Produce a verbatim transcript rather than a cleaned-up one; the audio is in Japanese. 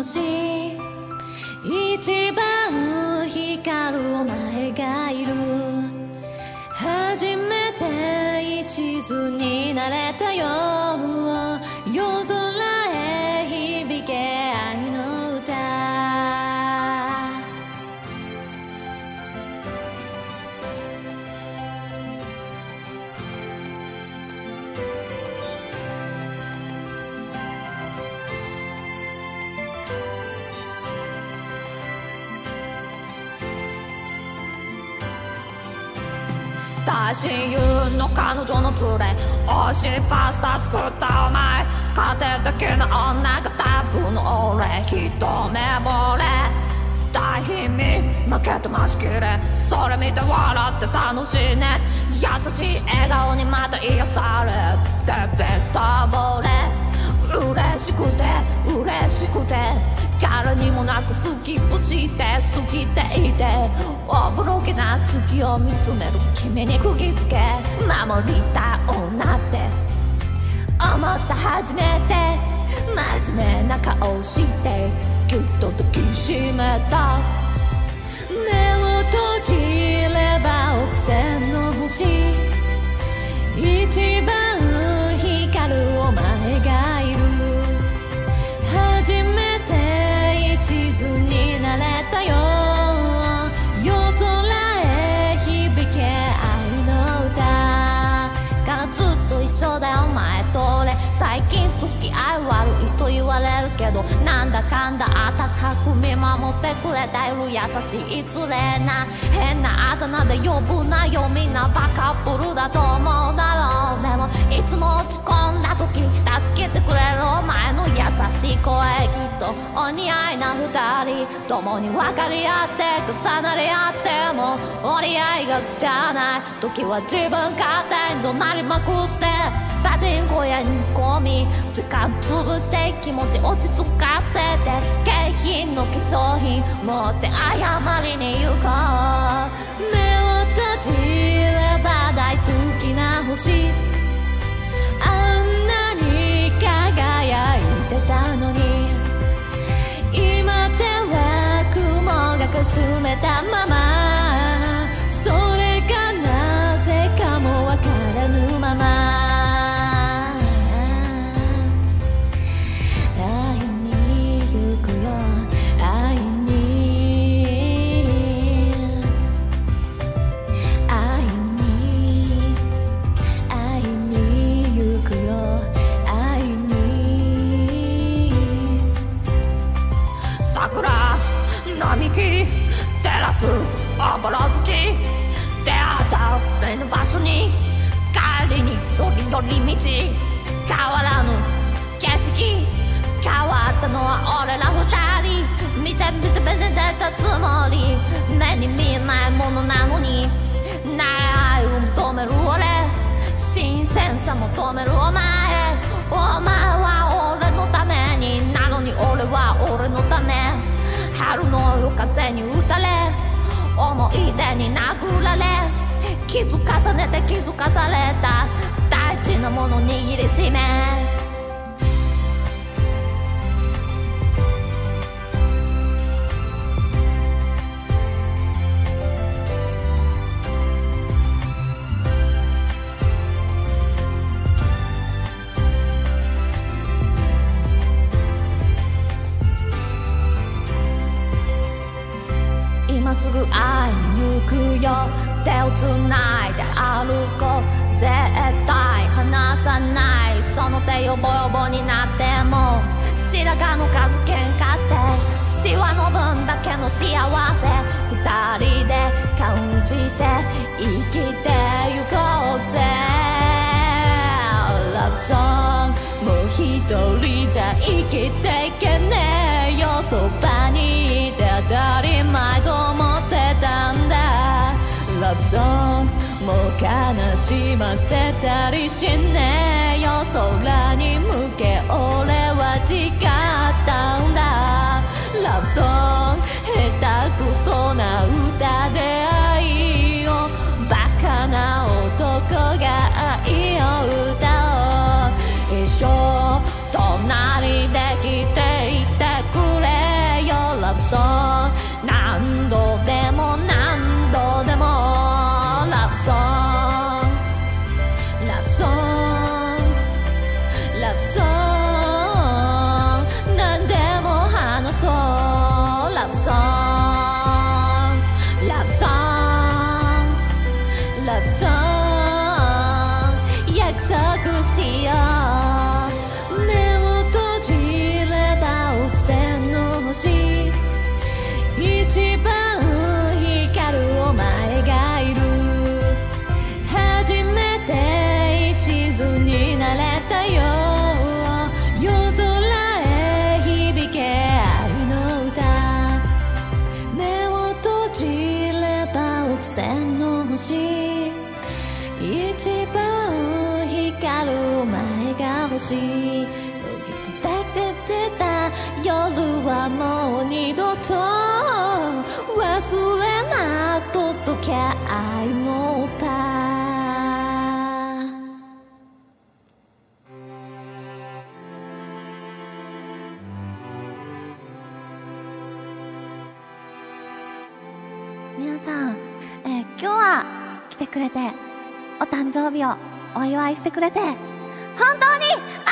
星一番光るお前がいる初めて一途になれたよ夜空へ響け愛の歌大親友の彼女の連れ美味しいパスタ作ったお前家庭的な女がタブの俺一目惚れ大貧民負けたマジキレそれ見て笑って楽しいね優しい笑顔にまた癒されてべったぼれ嬉しくて嬉しくて誰にもなく好きぶして好きでいておぼろげな月を見つめる君に釘付け守りたい女って思った初めて真面目な顔してぎゅっと抱きしめた目を閉じれば億千の星一番光るお前がいる初めて一途になれたよ夜空へ響け愛の歌からずっと一緒だよお前と俺最近付き合い悪いと言われるけどなんだかんだ温かく見守ってくれている優しい失礼な変なあだ名で呼ぶなよみんなバカップルだと思うだろうでもいつも落ち込んだ時助けてくれるお前の優しい声きっとお似合いな二人共に分かり合って重なり合っても折り合いがつかない時は自分勝手に怒鳴りまくってパチンコ屋に込み時間つぶって気持ち落ち着かせて景品の化粧品持って謝りに行こう目を閉じれば大好きな星あんなに輝いてたのに今では雲がかすめたままそれがなぜかもわからぬまま並木テラスおぼろ月出会った俺の場所に帰りによりより道変わらぬ景色変わったのは俺ら二人見て見て見てたつもり目に見えないものなのに慣れ合いを求める俺新鮮さ求めるお前お前は俺のためになのに俺は俺のため春の夜風に打たれ思い出に殴られ気づかされて気づかされた大事なもの握りしめ今すぐ会いに行くよ手をつないで歩こう絶対離さないその手よぼよぼになっても白髪の数喧嘩してシワの分だけの幸せ二人で感じて生きてゆこうぜ Love song もう一人じゃ生きていけねえよそばにいて当たり前と思ってたんだ Love song もう悲しませたりしねえよ空に向け俺は誓ったんだ Love song 下手くそな歌で愛をバカな男が愛を歌おう一生隣で来ていてくれ一番光るお前がいる。初めて一途になれたよ。夜空へ響け愛の歌。目を閉じれば億千の星。一番光るお前が欲しい。だけてた夜はもう二度と忘れな届け愛の歌。皆さん、えー、今日は来てくれて、お誕生日をお祝いしてくれて本当に